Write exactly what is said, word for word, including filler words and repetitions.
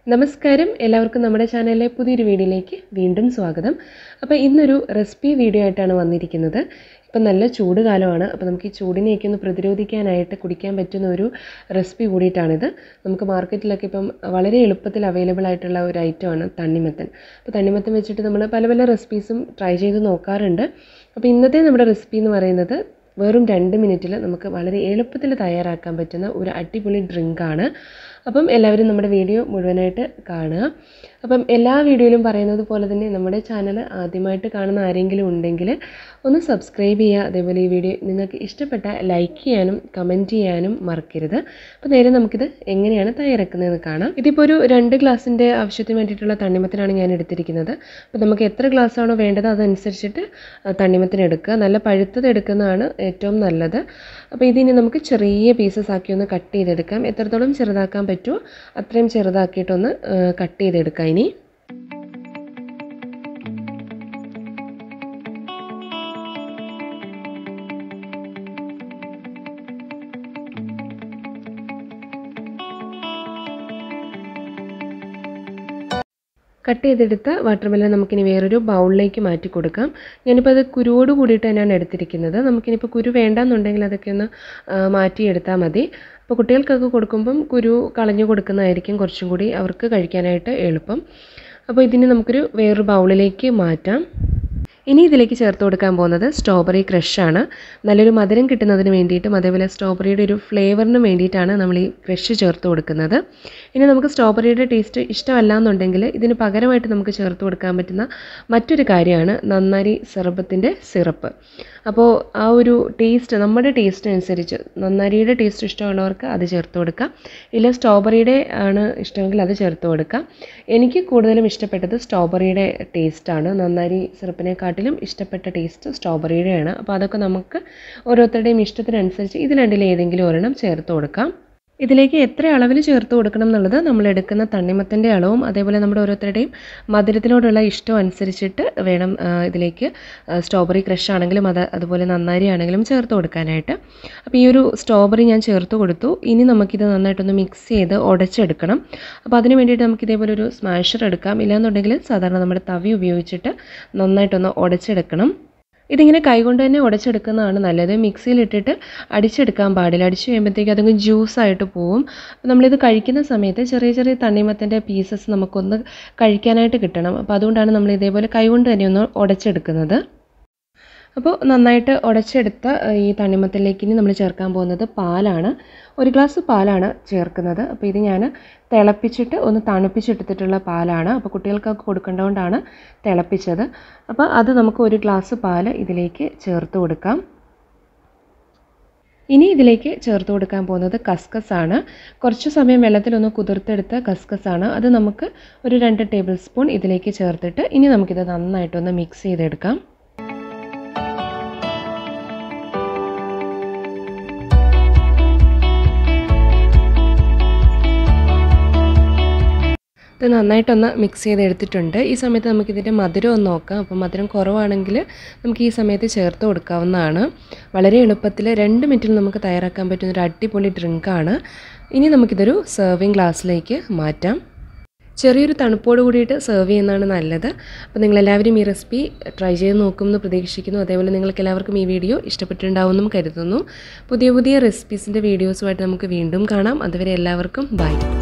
നമസ്കാരം എല്ലാവർക്കും നമ്മുടെ ചാനലിലെ പുതിയൊരു വീഡിയോയിലേക്ക് വീണ്ടും സ്വാഗതം. അപ്പോൾ ഇന്നൊരു റെസിപ്പി വീഡിയോ ആയിട്ടാണ് വന്നിരിക്കുന്നത്. ഇപ്പം നല്ല ചൂട് കാലമാണ്. അപ്പോൾ നമുക്ക് ഈ ചൂടിനെയൊക്കെ ഒന്ന് പ്രതിരോധിക്കാനായിട്ട് കുടിക്കാൻ പറ്റുന്ന ഒരു റെസിപ്പി കൂടിയിട്ടാണിത്. നമുക്ക് മാർക്കറ്റിലൊക്കെ ഇപ്പം വളരെ എളുപ്പത്തിൽ അവൈലബിൾ ആയിട്ടുള്ള ഒരു ഐറ്റമാണ് തണ്ണിമത്തൻ. അപ്പോൾ തണ്ണിമത്തൻ വെച്ചിട്ട് നമ്മൾ പല പല റെസിപ്പീസും ട്രൈ ചെയ്ത് നോക്കാറുണ്ട്. അപ്പോൾ ഇന്നത്തെ നമ്മുടെ റെസിപ്പി എന്ന് പറയുന്നത് വെറും രണ്ട് മിനിറ്റിൽ നമുക്ക് വളരെ എളുപ്പത്തിൽ തയ്യാറാക്കാൻ പറ്റുന്ന ഒരു അടിപൊളി ഡ്രിങ്കാണ്. അപ്പം എല്ലാവരും നമ്മുടെ വീഡിയോ മുഴുവനായിട്ട് കാണുക. അപ്പം എല്ലാ വീഡിയോയിലും പറയുന്നത് പോലെ തന്നെ നമ്മുടെ ചാനൽ ആദ്യമായിട്ട് കാണുന്ന ആരെങ്കിലും ഉണ്ടെങ്കിൽ ഒന്ന് സബ്സ്ക്രൈബ് ചെയ്യുക. അതേപോലെ ഈ വീഡിയോ നിങ്ങൾക്ക് ഇഷ്ടപ്പെട്ട ലൈക്ക് ചെയ്യാനും കമൻറ്റ് ചെയ്യാനും മറക്കരുത്. അപ്പോൾ നേരെ നമുക്കിത് എങ്ങനെയാണ് തയ്യാറാക്കുന്നതെന്ന് കാണാം. ഇതിപ്പോൾ ഒരു രണ്ട് ഗ്ലാസിൻ്റെ ആവശ്യത്തിന് വേണ്ടിയിട്ടുള്ള തണ്ണിമത്തനാണ് ഞാൻ എടുത്തിരിക്കുന്നത്. അപ്പോൾ നമുക്ക് എത്ര ഗ്ലാസ്സാണോ വേണ്ടത് അതനുസരിച്ചിട്ട് തണ്ണിമത്തൻ എടുക്കുക. നല്ല പഴുത്തത് എടുക്കുന്നതാണ് ഏറ്റവും നല്ലത്. അപ്പോൾ ഇതിനി നമുക്ക് ചെറിയ പീസസ് ആക്കി ഒന്ന് കട്ട് ചെയ്തെടുക്കാം. എത്രത്തോളം ചെറുതാക്കാൻ പറ്റുമോ അത്രയും ചെറുതാക്കിയിട്ടൊന്ന് കട്ട് ചെയ്തെടുക്കാം. ഇനി കട്ട് ചെയ്തെടുത്ത വാട്ടർമെലൺ നമുക്കിനി വേറൊരു ബൗളിലേക്ക് മാറ്റി കൊടുക്കാം. ഞാനിപ്പോൾ അത് കുരുവോട് കൂടിയിട്ട് തന്നെയാണ് എടുത്തിരിക്കുന്നത്. നമുക്കിനിപ്പോൾ കുരു വേണ്ടാന്നുണ്ടെങ്കിൽ അതൊക്കെ ഒന്ന് മാറ്റിയെടുത്താൽ മതി. അപ്പോൾ കുട്ടികൾക്കൊക്കെ കൊടുക്കുമ്പം കുരു കളഞ്ഞു കൊടുക്കുന്നതായിരിക്കും കുറച്ചും കൂടി അവർക്ക് കഴിക്കാനായിട്ട് എളുപ്പം. അപ്പോൾ ഇതിന് നമുക്കൊരു വേറൊരു ബൗളിലേക്ക് മാറ്റാം. ഇനി ഇതിലേക്ക് ചേർത്ത് കൊടുക്കാൻ പോകുന്നത് സ്ട്രോബെറി ക്രഷാണ്. നല്ലൊരു മധുരം കിട്ടുന്നതിന് വേണ്ടിയിട്ടും അതേപോലെ സ്ട്രോബെറിയുടെ ഒരു ഫ്ലേവറിന് വേണ്ടിയിട്ടാണ് നമ്മൾ ഈ ക്രഷ് ചേർത്ത് കൊടുക്കുന്നത്. ഇനി നമുക്ക് സ്ട്രോബെറിയുടെ ടേസ്റ്റ് ഇഷ്ടമല്ല എന്നുണ്ടെങ്കിൽ ഇതിന് പകരമായിട്ട് നമുക്ക് ചേർത്ത് കൊടുക്കാൻ പറ്റുന്ന മറ്റൊരു കാര്യമാണ് നന്നാരി സർബത്തിൻ്റെ സിറപ്പ്. അപ്പോൾ ആ ഒരു ടേസ്റ്റ് നമ്മുടെ ടേസ്റ്റ് അനുസരിച്ച് നന്നാരിയുടെ ടേസ്റ്റ് ഇഷ്ടമുള്ളവർക്ക് അത് ചേർത്ത് കൊടുക്കാം. ഇല്ല സ്ട്രോബെറിയുടെ ആണ് ഇഷ്ടമെങ്കിൽ അത് ചേർത്ത് കൊടുക്കാം. എനിക്ക് കൂടുതലും ഇഷ്ടപ്പെട്ടത് സ്ട്രോബെറിയുടെ ടേസ്റ്റാണ്. നന്നാരി സിറപ്പിനെക്കാട്ടിലും ഇഷ്ടപ്പെട്ട ടേസ്റ്റ് സ്ട്രോബെറിയുടെയാണ്. അപ്പോൾ അതൊക്കെ നമുക്ക് ഓരോരുത്തരുടെയും ഇഷ്ടത്തിനനുസരിച്ച് ഇത് രണ്ടിൽ ഏതെങ്കിലും ഒരെണ്ണം ചേർത്ത് കൊടുക്കാം. ഇതിലേക്ക് എത്ര അളവിൽ ചേർത്ത് കൊടുക്കണം എന്നുള്ളത് നമ്മൾ എടുക്കുന്ന തണ്ണിമത്തൻ്റെ അളവും അതേപോലെ നമ്മുടെ ഓരോരുത്തരുടെയും മധുരത്തിനോടുള്ള ഇഷ്ടം അനുസരിച്ചിട്ട് വേണം ഇതിലേക്ക് സ്ട്രോബെറി ക്രഷ് ആണെങ്കിലും അത് അതുപോലെ നന്നാരി ആണെങ്കിലും ചേർത്ത് കൊടുക്കാനായിട്ട്. അപ്പോൾ ഈ ഒരു സ്ട്രോബെറി ഞാൻ ചേർത്ത് കൊടുത്തു. ഇനി നമുക്കിത് നന്നായിട്ടൊന്ന് മിക്സ് ചെയ്ത് ഉടച്ചെടുക്കണം. അപ്പോൾ അതിന് വേണ്ടിയിട്ട് നമുക്ക് ഇതേപോലെ ഒരു സ്മാഷർ എടുക്കാം. ഇല്ലാന്നുണ്ടെങ്കിൽ സാധാരണ നമ്മുടെ തവി ഉപയോഗിച്ചിട്ട് നന്നായിട്ടൊന്ന് ഉടച്ചെടുക്കണം. ഇതിങ്ങനെ കൈകൊണ്ട് തന്നെ ഉടച്ചെടുക്കുന്നതാണ് നല്ലത്. മിക്സിയിലിട്ടിട്ട് അടിച്ചെടുക്കാൻ പാടില്ല. അടിച്ച് കഴിയുമ്പോഴത്തേക്ക് അതങ്ങ് ജ്യൂസായിട്ട് പോവും. നമ്മളിത് കഴിക്കുന്ന സമയത്ത് ചെറിയ ചെറിയ തണ്ണിമത്തൻ്റെ പീസസ് നമുക്കൊന്ന് കഴിക്കാനായിട്ട് കിട്ടണം. അപ്പോൾ അതുകൊണ്ടാണ് നമ്മൾ ഇതേപോലെ കൈകൊണ്ട് തന്നെ ഒന്ന് ഉടച്ചെടുക്കുന്നത്. അപ്പോൾ നന്നായിട്ട് ഉടച്ചെടുത്ത ഈ തണ്ണിമത്തനിലേക്ക് ഇനി നമ്മൾ ചേർക്കാൻ പോകുന്നത് പാലാണ്. ഒരു ഗ്ലാസ് പാലാണ് ചേർക്കുന്നത്. അപ്പോൾ ഇത് ഞാൻ തിളപ്പിച്ചിട്ട് ഒന്ന് തണുപ്പിച്ചെടുത്തിട്ടുള്ള പാലാണ്. അപ്പോൾ കുട്ടികൾക്കൊക്കെ കൊടുക്കേണ്ടതുകൊണ്ടാണ് തിളപ്പിച്ചത്. അപ്പോൾ അത് നമുക്ക് ഒരു ഗ്ലാസ് പാല് ഇതിലേക്ക് ചേർത്ത് കൊടുക്കാം. ഇനി ഇതിലേക്ക് ചേർത്ത് കൊടുക്കാൻ പോകുന്നത് കസ്കസാണ്. കുറച്ച് സമയം വെള്ളത്തിലൊന്ന് കുതിർത്തെടുത്ത കസ്കസാണ്. അത് നമുക്ക് ഒരു രണ്ട് ടേബിൾ സ്പൂൺ ഇതിലേക്ക് ചേർത്തിട്ട് ഇനി നമുക്കിത് നന്നായിട്ടൊന്ന് മിക്സ് ചെയ്തെടുക്കാം. ഇത് നന്നായിട്ടൊന്ന് മിക്സ് ചെയ്തെടുത്തിട്ടുണ്ട്. ഈ സമയത്ത് നമുക്കിതിൻ്റെ മധുരം ഒന്ന് നോക്കാം. അപ്പോൾ മധുരം കുറവാണെങ്കിൽ നമുക്ക് ഈ സമയത്ത് ചേർത്ത് കൊടുക്കാവുന്നതാണ്. വളരെ എളുപ്പത്തിൽ രണ്ട് മിനിറ്റിൽ നമുക്ക് തയ്യാറാക്കാൻ പറ്റുന്ന ഒരു അടിപൊളി ഡ്രിങ്കാണ്. ഇനി നമുക്കിതൊരു സെർവിങ് ഗ്ലാസ്സിലേക്ക് മാറ്റാം. ചെറിയൊരു തണുപ്പോട് കൂടിയിട്ട് സെർവ് ചെയ്യുന്നതാണ് നല്ലത്. അപ്പോൾ നിങ്ങളെല്ലാവരും ഈ റെസിപ്പി ട്രൈ ചെയ്ത് നോക്കുമെന്ന് പ്രതീക്ഷിക്കുന്നു. അതേപോലെ നിങ്ങൾക്ക് എല്ലാവർക്കും ഈ വീഡിയോ ഇഷ്ടപ്പെട്ടിട്ടുണ്ടാവുമെന്നും കരുതുന്നു. പുതിയ പുതിയ റെസിപ്പീസിൻ്റെ വീഡിയോസുമായിട്ട് നമുക്ക് വീണ്ടും കാണാം. അതുവരെ എല്ലാവർക്കും ബൈ.